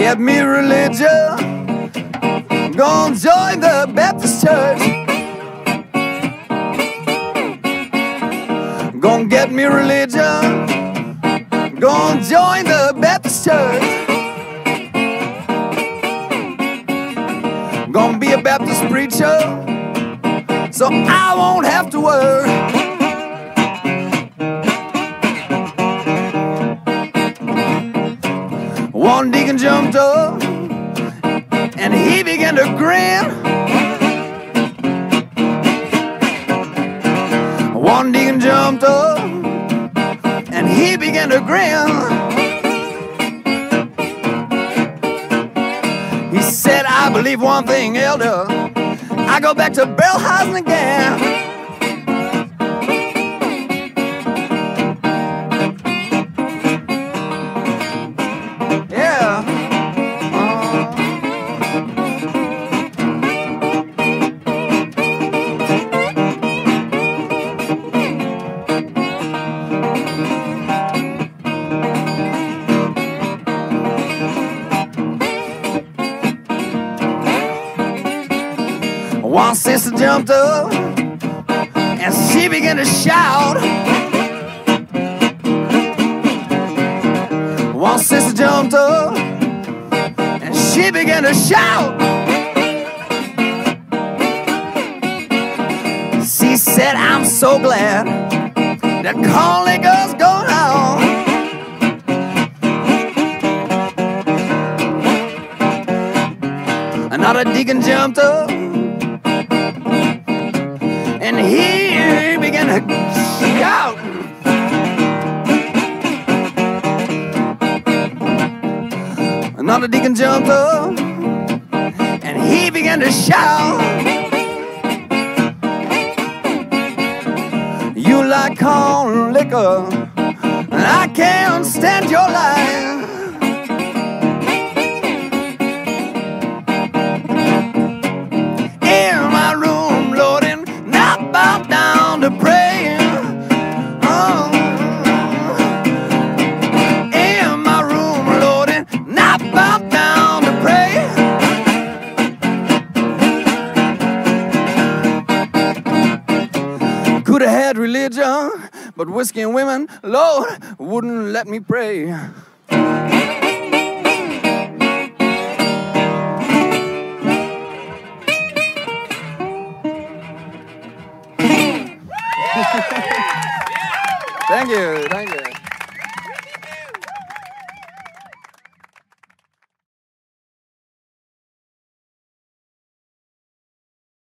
get me religion, gonna join the Baptist church. Gonna get me religion, gonna join the Baptist church. Gonna be a Baptist preacher, so I won't have to worry. One deacon jumped up and he began to grin. One deacon jumped up and he began to grin. He said, I believe one thing, elder, I go back to Bellhausen again. One sister jumped up and she began to shout. One sister jumped up and she began to shout. She said, I'm so glad that Holy Ghost going on. Another deacon jumped up and he began to shout. Another deacon jumped up and he began to shout. You like corn liquor and I can't stand your lies. Down to pray. Oh. In my room, Lord, and not bow down to pray. Could have had religion, but whiskey and women, Lord, wouldn't let me pray. Thank you, thank you.